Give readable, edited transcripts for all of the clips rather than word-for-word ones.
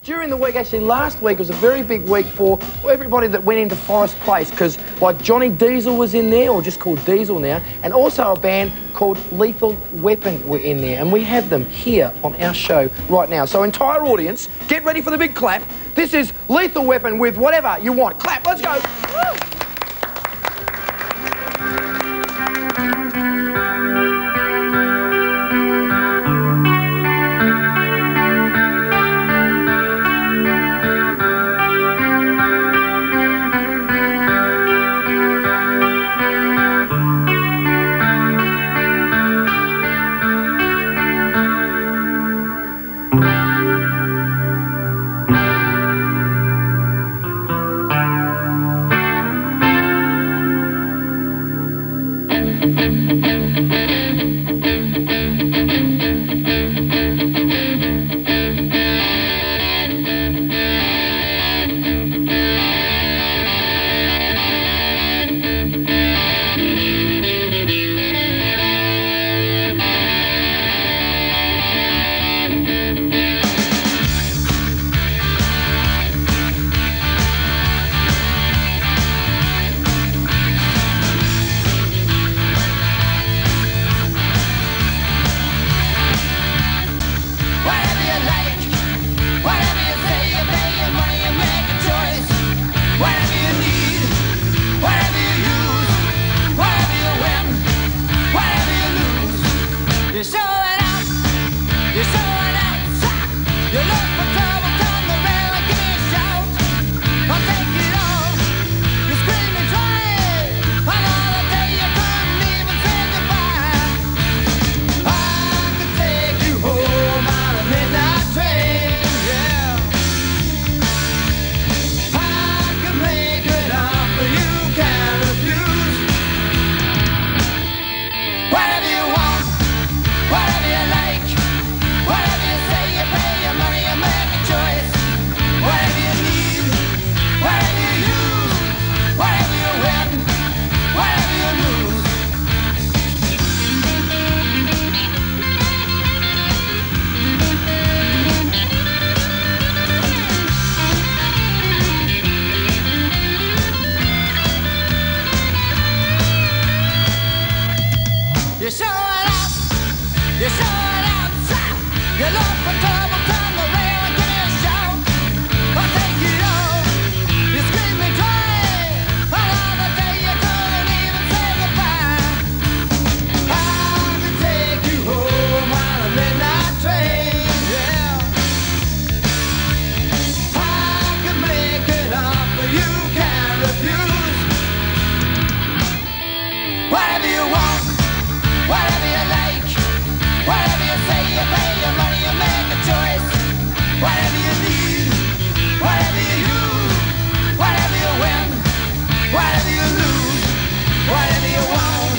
during the week, actually last week was a very big week for everybody that went into Forest Place, because like Johnny Diesel was in there, or just called Diesel now, and also a band called Lethal Weapon were in there, and we have them here on our show right now. So entire audience, get ready for the big clap. This is Lethal Weapon with Whatever You Want. Clap, let's go. Woo! You're showing up, you're showing outside. You look for trouble, turn the rail and give me a shout. I'll take it all, you scream and cry. Another day you couldn't even say goodbye. I could take you home on a midnight train, yeah. I could make it up, but you can't refuse. Whatever you want, whatever you like, whatever you say, you pay your money, you make a choice. Whatever you need, whatever you use, whatever you win, whatever you lose, whatever you want.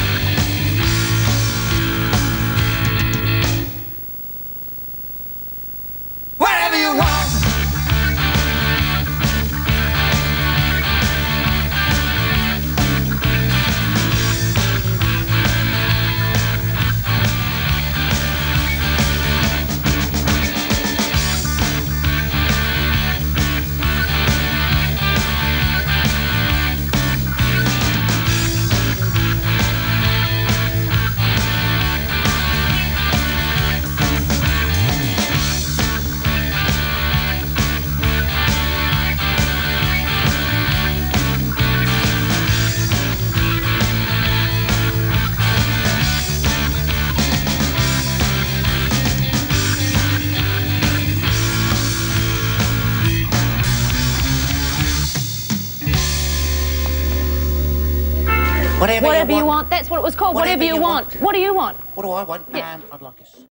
Whatever you want. Whatever you want. That's what it was called. Whatever you want. What do you want? What do I want? Yeah. I'd like a